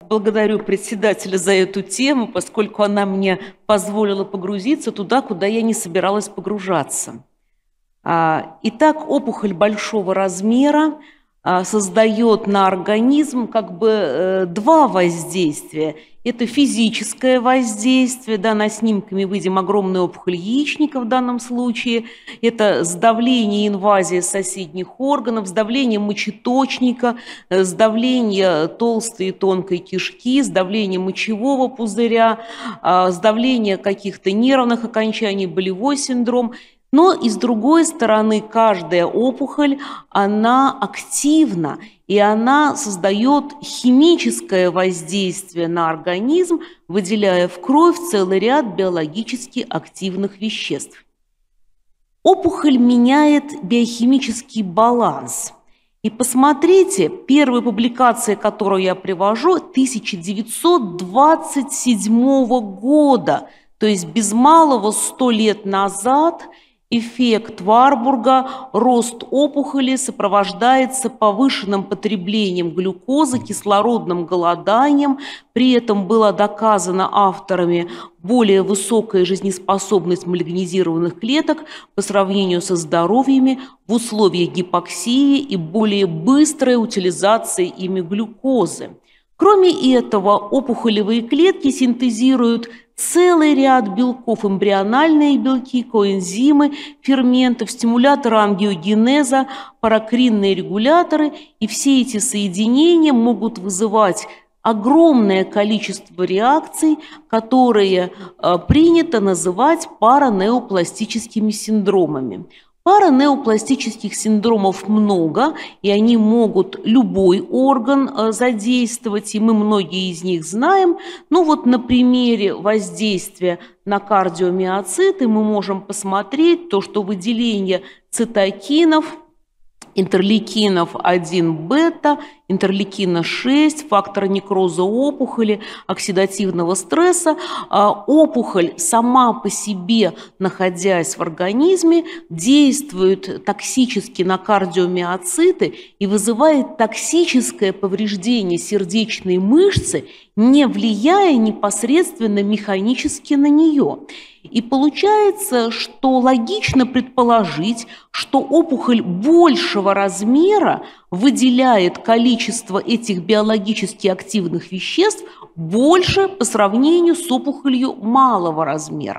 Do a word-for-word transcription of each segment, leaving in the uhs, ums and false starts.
благодарю председателя за эту тему, поскольку она мне позволила погрузиться туда, куда я не собиралась погружаться. Итак, опухоль большого размера создает на организм как бы два воздействия. Это физическое воздействие, да, на снимке мы видим огромную опухоль яичника в данном случае. Это сдавление и инвазия соседних органов, сдавление мочеточника, сдавление толстой и тонкой кишки, сдавление мочевого пузыря, сдавление каких-то нервных окончаний, болевой синдром. Но и с другой стороны, каждая опухоль, она активна, и она создает химическое воздействие на организм, выделяя в кровь целый ряд биологически активных веществ. Опухоль меняет биохимический баланс. И посмотрите, первая публикация, которую я привожу, тысяча девятьсот двадцать седьмого года, то есть без малого сто лет назад. Эффект Варбурга, рост опухоли сопровождается повышенным потреблением глюкозы, кислородным голоданием. При этом было доказано авторами более высокая жизнеспособность малигнизированных клеток по сравнению со здоровьями в условиях гипоксии и более быстрая утилизация ими глюкозы. Кроме этого, опухолевые клетки синтезируют целый ряд белков, эмбриональные белки, коэнзимы, ферментов, стимуляторы ангиогенеза, паракринные регуляторы. И все эти соединения могут вызывать огромное количество реакций, которые э, принято называть паранеопластическими синдромами. Паранеопластических синдромов много, и они могут любой орган задействовать, и мы многие из них знаем. Ну вот на примере воздействия на кардиомиоциты мы можем посмотреть то, что выделение цитокинов, интерлейкинов один бета, интерлейкина шесть, фактора некроза опухоли, оксидативного стресса. Опухоль сама по себе, находясь в организме, действует токсически на кардиомиоциты и вызывает токсическое повреждение сердечной мышцы, не влияя непосредственно механически на нее. И получается, что логично предположить, что опухоль большего размера выделяет количество этих биологически активных веществ больше по сравнению с опухолью малого размера.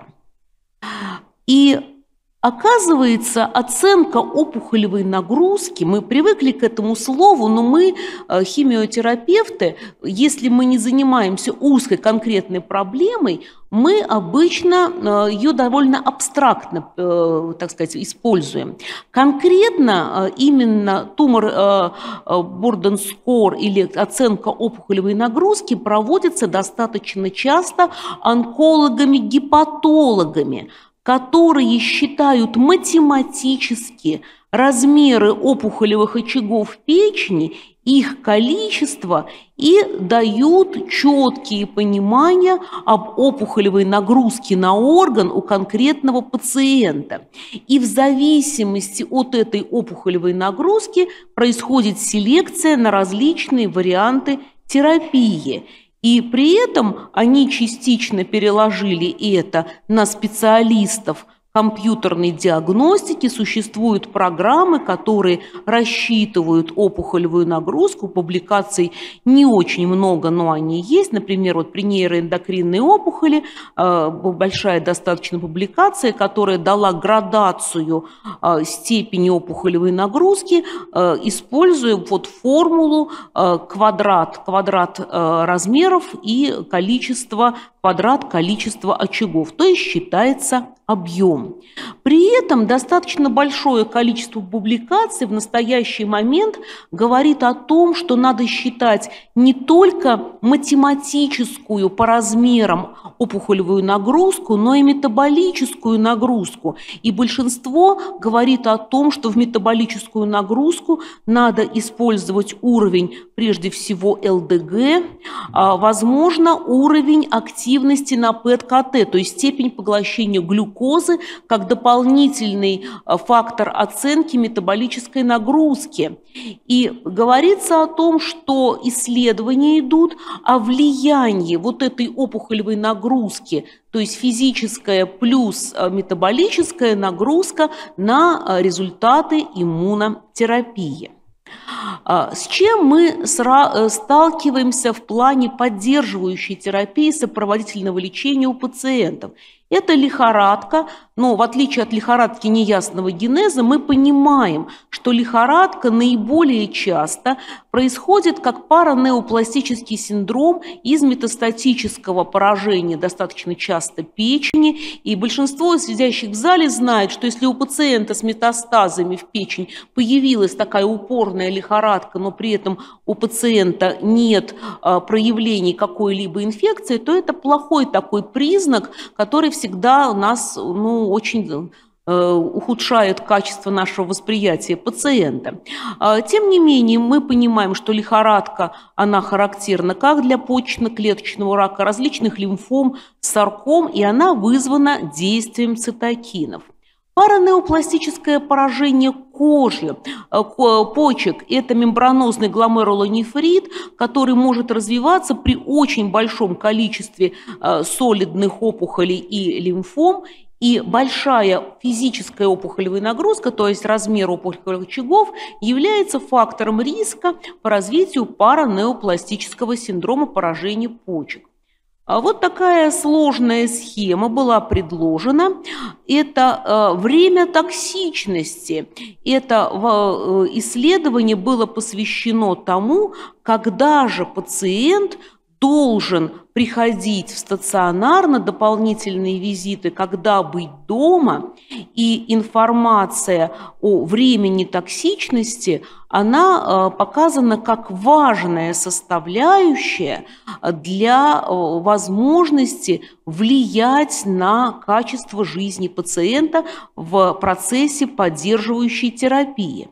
И оказывается, оценка опухолевой нагрузки, мы привыкли к этому слову, но мы, химиотерапевты, если мы не занимаемся узкой конкретной проблемой, мы обычно ее довольно абстрактно, так сказать, используем. Конкретно именно тумор Бурден скор или оценка опухолевой нагрузки проводится достаточно часто онкологами-гепатологами, которые считают математически размеры опухолевых очагов печени, их количество и дают четкие понимания об опухолевой нагрузке на орган у конкретного пациента. И в зависимости от этой опухолевой нагрузки происходит селекция на различные варианты терапии. И при этом они частично переложили это на специалистов компьютерной диагностики. Существуют программы, которые рассчитывают опухолевую нагрузку. Публикаций не очень много, но они есть. Например, вот при нейроэндокринной опухоли э, большая достаточно публикация, которая дала градацию э, степени опухолевой нагрузки, э, используя вот формулу э, квадрат, квадрат э, размеров и количество, квадрат количества очагов, то есть считается объем. При этом достаточно большое количество публикаций в настоящий момент говорит о том, что надо считать не только математическую по размерам опухолевую нагрузку, но и метаболическую нагрузку. И большинство говорит о том, что в метаболическую нагрузку надо использовать уровень, прежде всего, эл дэ гэ, возможно, уровень активности эффективности на ПЭТ-КТ, то есть степень поглощения глюкозы как дополнительный фактор оценки метаболической нагрузки. И говорится о том, что исследования идут о влиянии вот этой опухолевой нагрузки, то есть физическая плюс метаболическая нагрузка на результаты иммунотерапии. С чем мы сталкиваемся в плане поддерживающей терапии сопроводительного лечения у пациентов? Это лихорадка, но в отличие от лихорадки неясного генеза, мы понимаем, что лихорадка наиболее часто происходит как паранеопластический синдром из метастатического поражения, достаточно часто печени, и большинство сидящих в зале знает, что если у пациента с метастазами в печень появилась такая упорная лихорадка, но при этом у пациента нет а, проявлений какой-либо инфекции, то это плохой такой признак, который всегда у нас ну, очень э, ухудшает качество нашего восприятия пациента. Э, тем не менее, мы понимаем, что лихорадка, она характерна как для почечно-клеточного рака, различных лимфом, сарком, и она вызвана действием цитокинов. Паранеопластическое поражение кожи, почек – это мембранозный гломерулонефрит, который может развиваться при очень большом количестве солидных опухолей и лимфом, и большая физическая опухолевая нагрузка, то есть размер опухолевых очагов, является фактором риска по развитию паранеопластического синдрома поражения почек. Вот такая сложная схема была предложена. Это время токсичности. Это исследование было посвящено тому, когда же пациент должен приходить в стационар на дополнительные визиты, когда быть дома, и информация о времени токсичности, она показана как важная составляющая для возможности влиять на качество жизни пациента в процессе поддерживающей терапии.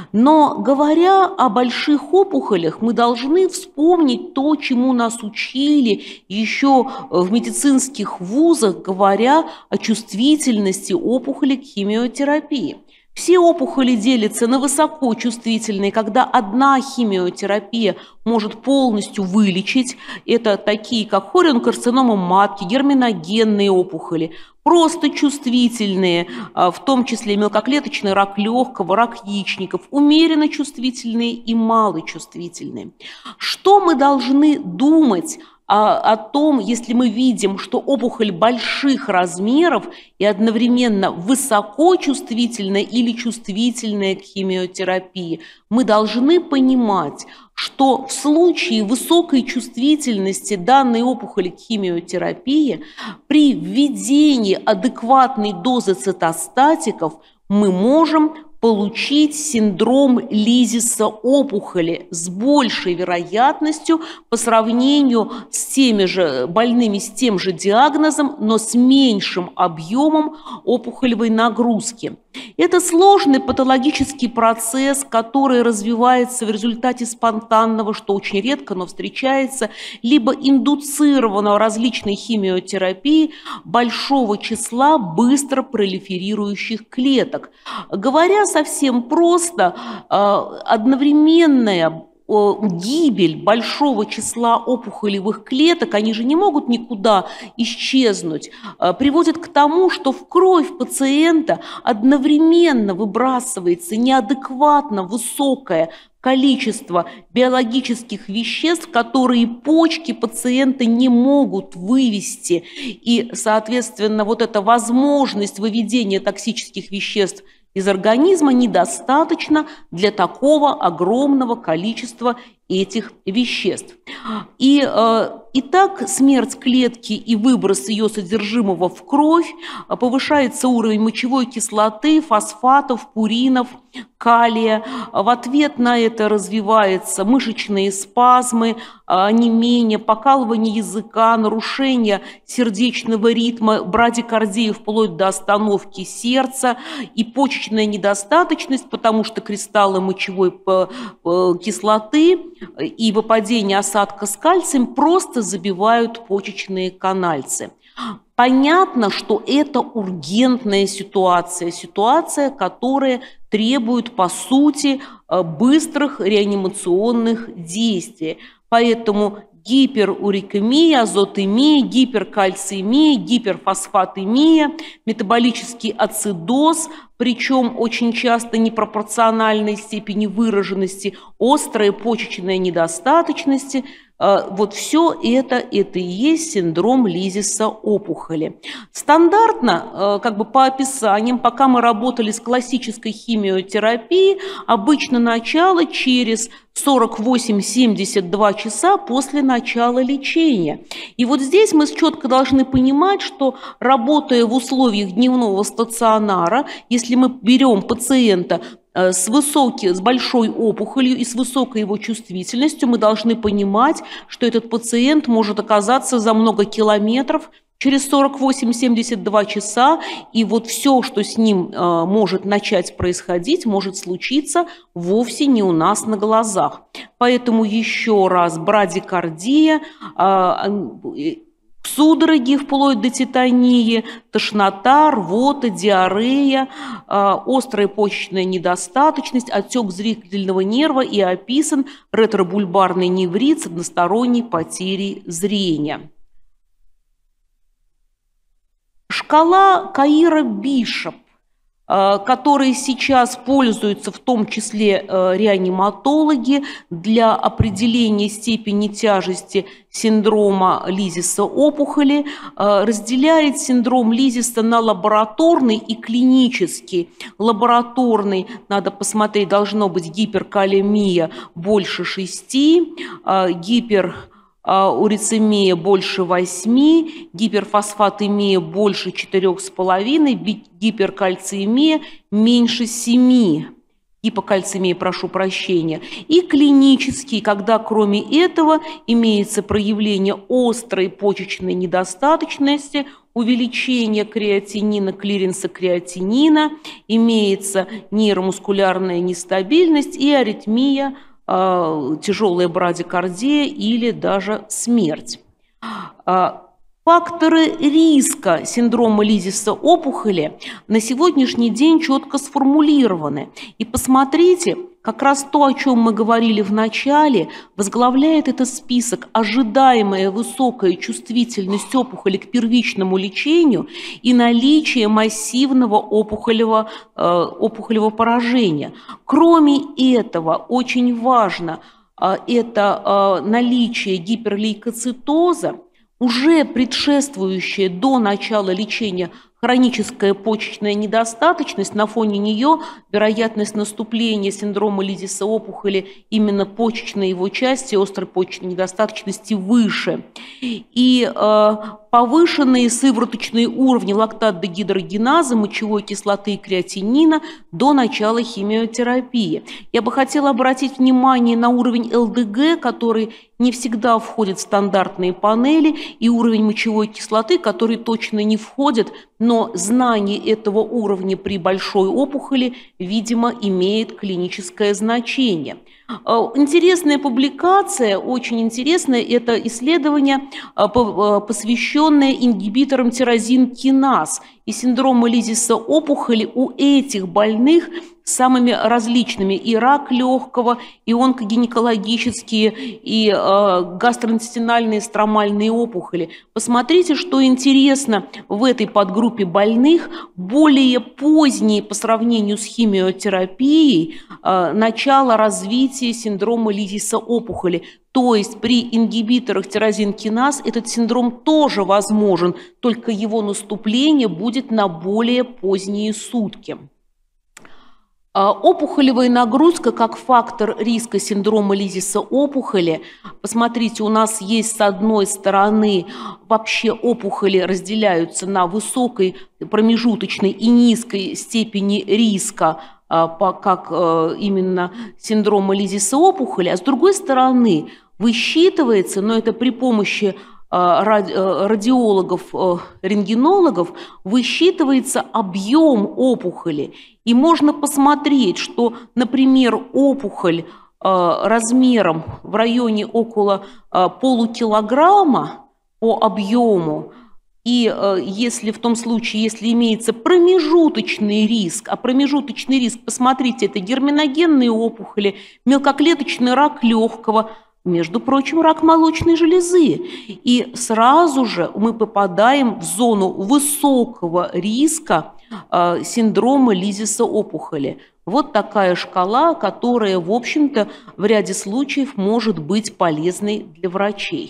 Но говоря о больших опухолях, мы должны вспомнить то, чему нас учили еще в медицинских вузах, говоря о чувствительности опухоли к химиотерапии. Все опухоли делятся на высокочувствительные, когда одна химиотерапия может полностью вылечить. Это такие, как хорионкарцинома матки, герминогенные опухоли. Просто чувствительные, в том числе мелкоклеточный рак легкого, рак яичников, умеренно чувствительные и малочувствительные. Что мы должны думать о, о том, если мы видим, что опухоль больших размеров и одновременно высокочувствительная или чувствительная к химиотерапии? Мы должны понимать, что в случае высокой чувствительности данной опухоли к химиотерапии при введении адекватной дозы цитостатиков мы можем получить синдром лизиса опухоли с большей вероятностью по сравнению с теми же больными с тем же диагнозом, но с меньшим объемом опухолевой нагрузки. Это сложный патологический процесс, который развивается в результате спонтанного, что очень редко, но встречается, либо индуцированного различной химиотерапии большого числа быстро пролиферирующих клеток. Говоря совсем просто, одновременная гибель большого числа опухолевых клеток, они же не могут никуда исчезнуть, приводит к тому, что в кровь пациента одновременно выбрасывается неадекватно высокое количество биологических веществ, которые почки пациента не могут вывести. И, соответственно, вот эта возможность выведения токсических веществ из организма недостаточно для такого огромного количества этих веществ. И, э, итак, смерть клетки и выброс ее содержимого в кровь, повышается уровень мочевой кислоты, фосфатов, пуринов, калия. В ответ на это развиваются мышечные спазмы, онемение, покалывание языка, нарушение сердечного ритма, брадикардия вплоть до остановки сердца и почечная недостаточность, потому что кристаллы мочевой кислоты и выпадение осадка с кальцием просто забивают почечные канальцы. Понятно, что это ургентная ситуация, ситуация, которая требует, по сути, быстрых реанимационных действий. Поэтому гиперурикемия, азотемия, гиперкальциемия, гиперфосфатемия, метаболический ацидоз, причем очень часто непропорциональной степени выраженности, острая почечная недостаточность. Вот все это, это и есть синдром лизиса опухоли. Стандартно, как бы по описаниям, пока мы работали с классической химиотерапией, обычно начало через сорок восемь — семьдесят два часа после начала лечения. И вот здесь мы четко должны понимать, что, работая в условиях дневного стационара, если мы берем пациента с высокой, с большой опухолью и с высокой его чувствительностью, мы должны понимать, что этот пациент может оказаться за много километров через сорок восемь — семьдесят два часа, и вот все, что с ним э, может начать происходить, может случиться вовсе не у нас на глазах. Поэтому еще раз, брадикардия, э, судороги вплоть до титании, тошнота, рвота, диарея, э, острая почечная недостаточность, отек зрительного нерва и описан ретробульбарный неврит с односторонней потерей зрения. Шкала Каира-Бишоп, которой сейчас пользуются в том числе реаниматологи для определения степени тяжести синдрома лизиса опухоли, разделяет синдром лизиса на лабораторный и клинический. Лабораторный, надо посмотреть, должно быть гиперкалемия больше шести, гипер урицемия больше восьми, гиперфосфатемия больше четырёх с половиной, гиперкальциемия меньше семи. Гипокальцемия, прошу прощения. И клинический, когда кроме этого имеется проявление острой почечной недостаточности, увеличение креатинина, клиренса креатинина, имеется нейромускулярная нестабильность и аритмия, тяжелая брадикардия или даже смерть. Факторы риска синдрома лизиса опухоли на сегодняшний день четко сформулированы. И посмотрите, как раз то, о чем мы говорили в начале, возглавляет этот список ожидаемая высокая чувствительность опухоли к первичному лечению и наличие массивного опухолевого, э, опухолевого поражения. Кроме этого, очень важно э, это э, наличие гиперлейкоцитоза, уже предшествующая до начала лечения хроническая почечная недостаточность, на фоне нее вероятность наступления синдрома лизиса опухоли именно почечной его части, острой почечной недостаточности выше. И э, повышенные сывороточные уровни лактат-дегидрогеназы, мочевой кислоты и креатинина до начала химиотерапии. Я бы хотела обратить внимание на уровень эл дэ гэ, который не всегда входит в стандартные панели, и уровень мочевой кислоты, который точно не входит, но знание этого уровня при большой опухоли, видимо, имеет клиническое значение. Интересная публикация, очень интересная, это исследование, посвященное ингибиторам тирозин-киназ и синдрому лизиса опухоли у этих больных самыми различными: и рак легкого, и онкогинекологические, и э, гастроинтестинальные стромальные опухоли. Посмотрите, что интересно в этой подгруппе больных: более поздние по сравнению с химиотерапией э, начало развития синдрома лизиса опухоли. То есть при ингибиторах тирозин-киназ этот синдром тоже возможен, только его наступление будет на более поздние сутки. Опухолевая нагрузка как фактор риска синдрома лизиса опухоли. Посмотрите, у нас есть с одной стороны вообще опухоли разделяются на высокой, промежуточной и низкой степени риска, как именно синдрома лизиса опухоли, а с другой стороны высчитывается, но это при помощи радиологов, рентгенологов, высчитывается объем опухоли. И можно посмотреть, что, например, опухоль размером в районе около полукилограмма по объему, и если в том случае, если имеется промежуточный риск, а промежуточный риск, посмотрите, это герминогенные опухоли, мелкоклеточный рак легкого, между прочим, рак молочной железы. И сразу же мы попадаем в зону высокого риска э, синдрома Лизиса опухоли. Вот такая шкала, которая, в общем-то, в ряде случаев может быть полезной для врачей.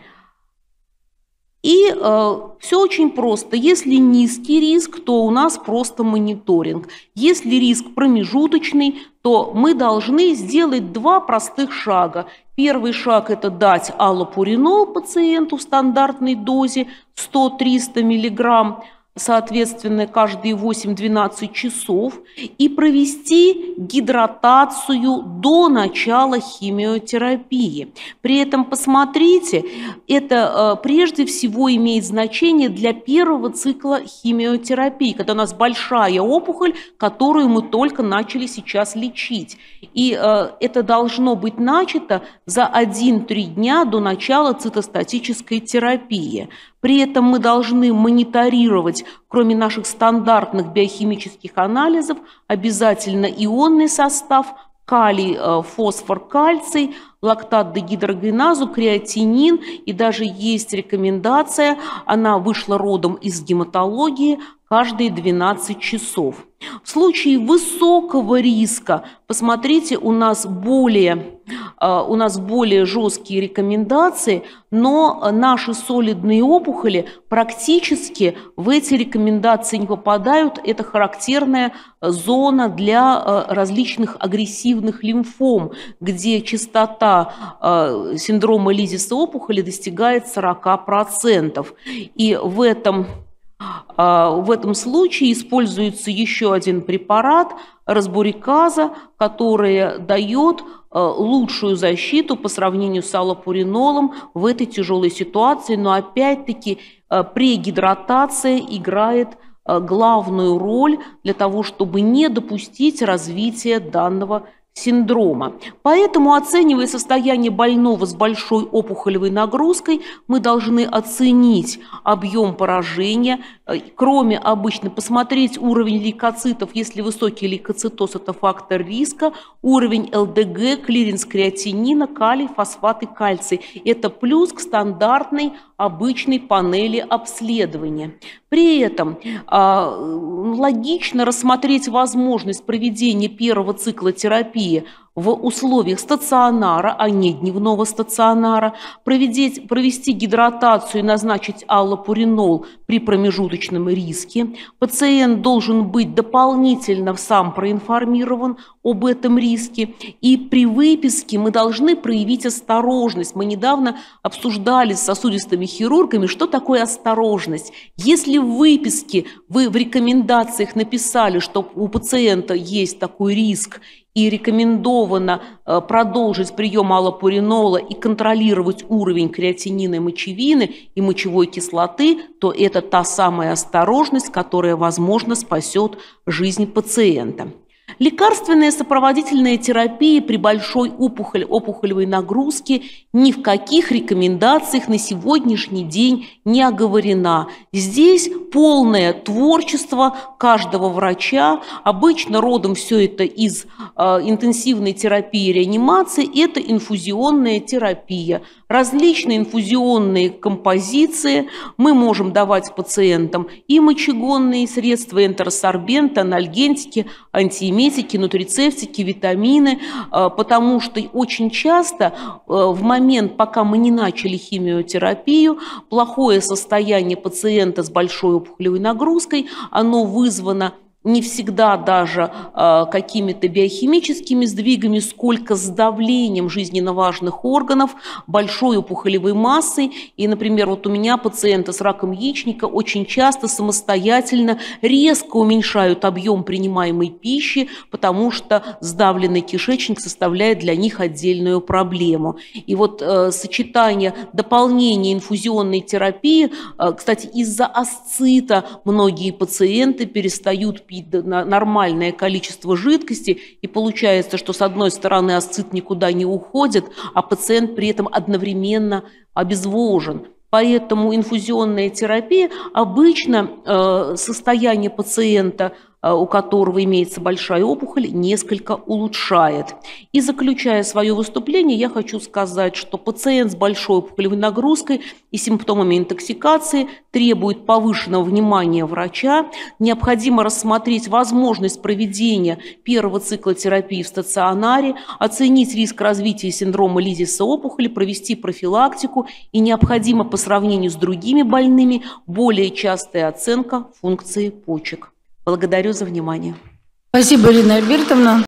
И э, все очень просто. Если низкий риск, то у нас просто мониторинг. Если риск промежуточный, то мы должны сделать два простых шага. Первый шаг – это дать аллопуринол пациенту в стандартной дозе сто-триста миллиграмм, соответственно, каждые восемь-двенадцать часов, и провести гидратацию до начала химиотерапии. При этом, посмотрите, это прежде всего имеет значение для первого цикла химиотерапии, когда у нас большая опухоль, которую мы только начали сейчас лечить. И это должно быть начато за один-три дня до начала цитостатической терапии. При этом мы должны мониторировать, кроме наших стандартных биохимических анализов, обязательно ионный состав, калий, фосфор, кальций, лактат-дегидрогеназу, креатинин, и даже есть рекомендация, она вышла родом из гематологии, каждые двенадцать часов. В случае высокого риска, посмотрите, у нас более, у нас более жесткие рекомендации, но наши солидные опухоли практически в эти рекомендации не попадают. Это характерная зона для различных агрессивных лимфом, где частота синдрома Лизиса опухоли достигает сорок процентов. И в этом В этом случае используется еще один препарат, разбуриказа, который дает лучшую защиту по сравнению с аллопуринолом в этой тяжелой ситуации. Но опять-таки прегидратация играет главную роль для того, чтобы не допустить развития данного синдрома. Поэтому, оценивая состояние больного с большой опухолевой нагрузкой, мы должны оценить объем поражения, кроме обычно посмотреть уровень лейкоцитов, если высокий лейкоцитоз – это фактор риска, уровень эл дэ гэ, клиренс креатинина, калий, фосфат и кальций. Это плюс к стандартной обычной панели обследования. При этом э, логично рассмотреть возможность проведения первого цикла терапии в условиях стационара, а не дневного стационара, провести, провести гидратацию и назначить аллопуринол при промежуточном риске. Пациент должен быть дополнительно сам проинформирован об этом риске. И при выписке мы должны проявить осторожность. Мы недавно обсуждали с сосудистыми хирургами, что такое осторожность. Если в выписке вы в рекомендациях написали, что у пациента есть такой риск, и рекомендовано продолжить прием аллопуринола и контролировать уровень креатинина и мочевины и мочевой кислоты, то это та самая осторожность, которая, возможно, спасет жизнь пациента. Лекарственная сопроводительная терапия при большой опухоль, опухолевой нагрузке ни в каких рекомендациях на сегодняшний день не оговорена. Здесь полное творчество каждого врача. Обычно родом все это из э, интенсивной терапии и реанимации. Это инфузионная терапия. Различные инфузионные композиции мы можем давать пациентам и мочегонные средства, энтеросорбенты, анальгентики, антиэметики, нутрицептики, витамины, потому что очень часто в момент, пока мы не начали химиотерапию, плохое состояние пациента с большой опухолевой нагрузкой, оно вызвано не всегда даже э, какими-то биохимическими сдвигами, сколько с давлением жизненно важных органов, большой опухолевой массой. И, например, вот у меня пациенты с раком яичника очень часто самостоятельно резко уменьшают объем принимаемой пищи, потому что сдавленный кишечник составляет для них отдельную проблему. И вот э, сочетание дополнения инфузионной терапии, э, кстати, из-за асцита многие пациенты перестают пить пить нормальное количество жидкости, и получается, что с одной стороны асцит никуда не уходит, а пациент при этом одновременно обезвожен. Поэтому инфузионная терапия обычно э, состояние пациента, э, у которого имеется большая опухоль, несколько улучшает. И заключая свое выступление, я хочу сказать, что пациент с большой опухолевой нагрузкой и симптомами интоксикации требует повышенного внимания врача. Необходимо рассмотреть возможность проведения первого цикла терапии в стационаре, оценить риск развития синдрома лизиса опухоли, провести профилактику, и необходимо по сравнению с другими больными более частая оценка функции почек. Благодарю за внимание. Спасибо, Ирина Альбертовна.